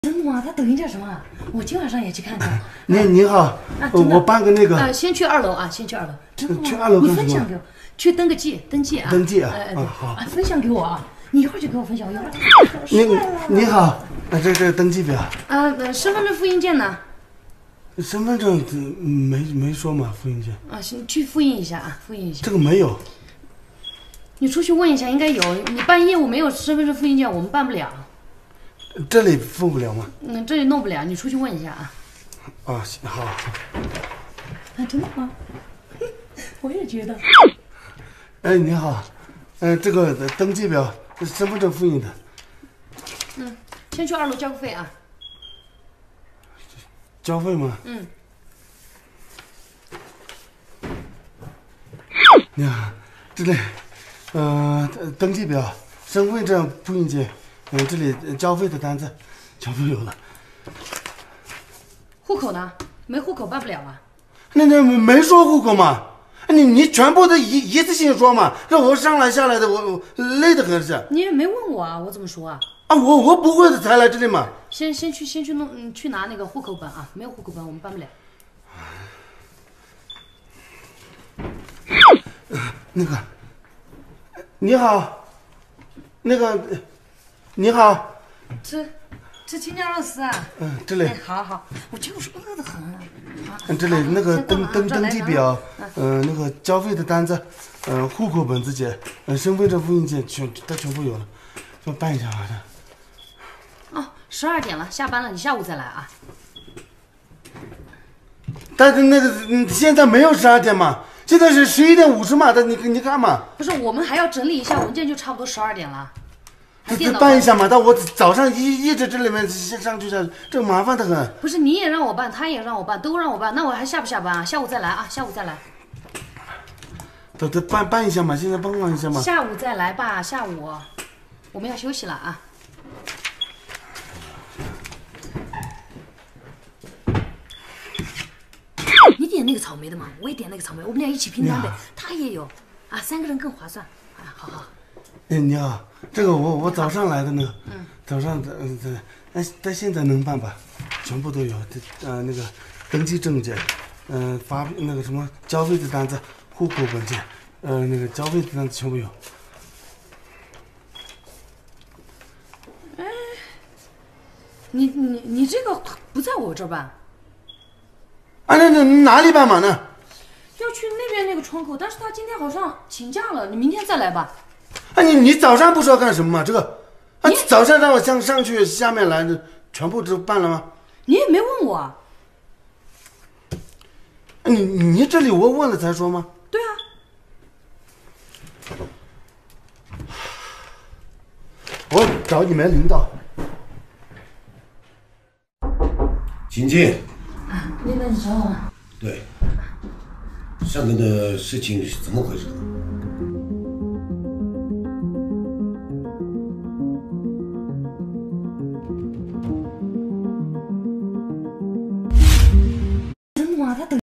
真的吗？他抖音叫什么？我今晚上也去看看。 你好，我办个那个。 先去2楼啊，先去2楼。真的吗？ 去2楼干什么？ 你分享给我，去登记啊。 登记啊。 好。分享给我啊，你一会儿就给我分享，我一会儿。你好，这登记表。 身份证复印件呢？ 身份证没说嘛，复印件。 行，去复印一下啊，复印一下。 这个没有。 你出去问一下，应该有。你办业务没有身份证复印件，我们办不了。 这里付不了吗？ 这里弄不了，你出去问一下啊。 行，好。 真的吗？我也觉得。 你好，这个登记表，身份证复印的。 先去2楼交个费啊。 交费吗？你好，这里，登记表、身份证复印件，这里交费的单子全部有了。 户口呢？没户口办不了啊。 那没说户口嘛？你全部都一次性说嘛？让我上来下来的，我累得很是。 你也没问我啊，我怎么说啊？ 我不会的才来这里嘛。 先去弄，去拿那个户口本啊。没有户口本我们办不了。 那个，你好，你好。 吃青椒肉丝啊？ 这里。 好，我就是饿得很。 这里那个登记表，那个交费的单子，户口本子件，身份证复印件全部有了，就办一下吧。 12点了，下班了，你下午再来啊。 但是那个现在没有12点嘛，现在是11点50嘛，你看嘛。 不是，我们还要整理一下文件，就差不多12点了。 办一下嘛，但我早上一直这里面上去下，这麻烦的很。 不是，你也让我办，他也让我办，都让我办，那我还下不下班啊？下午再来啊，下午再来。 都办一下嘛，现在帮忙一下嘛。 下午再来吧，下午我们要休息了啊。你点那个草莓的嘛，我也点那个草莓，我们俩一起拼单呗。他也有啊，3个人更划算啊。好。 你好，这个我早上来的呢。早上但现在能办吧？全部都有。那个登记证件，发那个什么交费的单子、户口本件，那个交费的单子全部有。 你这个不在我这儿办？ 那哪里办嘛呢？ 要去那边那个窗口，但是他今天好像请假了，你明天再来吧。 你早上不知道干什么吗？这个，早上让我上去下面来，全部都办了吗？ 你也没问我啊。 你这里我问了才说吗？ 对啊。 我找你们领导。 请进。 领导你找我吗？ 对。上面的事情是怎么回事？